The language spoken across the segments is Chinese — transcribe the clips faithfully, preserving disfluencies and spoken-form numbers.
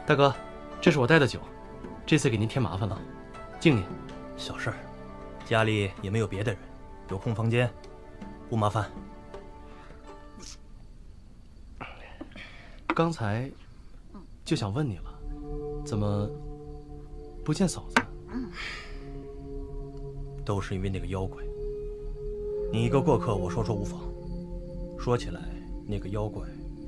大哥，这是我带的酒，这次给您添麻烦了，敬您。 小事儿，家里也没有别的人，有空房间，不麻烦。 刚才就想问你了，怎么不见嫂子？ 都是因为那个妖怪。你一个过客，我说说无妨。说起来，那个妖怪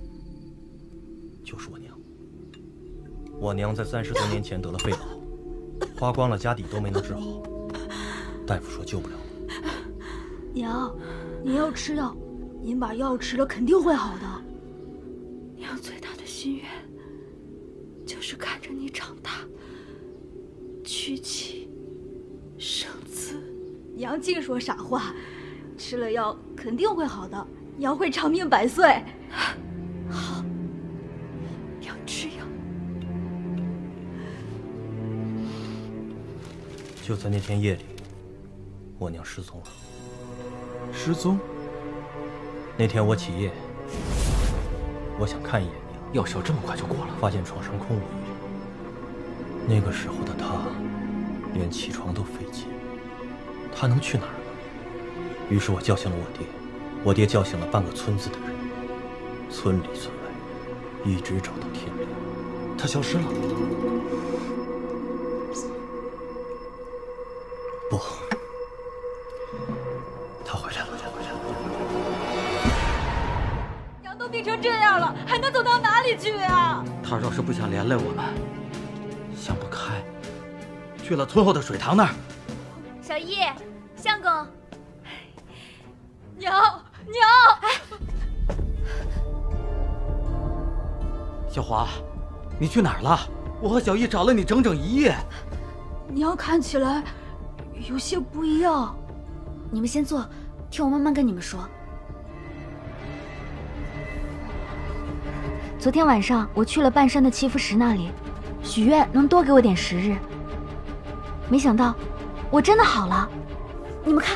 就是我娘。我娘在三十多年前得了肺痨，花光了家底都没能治好，大夫说救不了了。 娘，您要吃药，您把药吃了肯定会好的。 娘最大的心愿就是看着你长大，娶妻生子。 娘净说傻话，吃了药肯定会好的，娘会长命百岁。 好，娘吃药。 就在那天夜里，我娘失踪了。 失踪？ 那天我起夜，我想看一眼娘， 药效这么快就过了， 发现床上空无一人。那个时候的她，连起床都费劲。她能去哪儿呢？于是我叫醒了我爹，我爹叫醒了半个村子的人，村里村外，一直找到天亮。 她消失了？ 不，她回来了，她回来了。 娘都病成这样了，还能走到哪里去啊？ 她要是不想连累我们，想不开，去了村后的水塘那儿。 小易，相公， 娘娘，哎， 小华，你去哪儿了？我和小易找了你整整一夜。 娘看起来有些不一样。 你们先坐，听我慢慢跟你们说。昨天晚上我去了半山的祈福石那里，许愿能多给我点时日。没想到，我真的好了。你们看，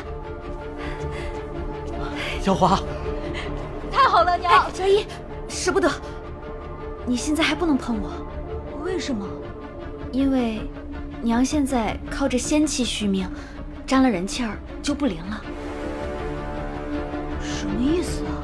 小华， 太好了，娘！ 哎，小易，使不得，你现在还不能碰我。 为什么？ 因为娘现在靠着仙气续命，沾了人气儿就不灵了。 什么意思啊？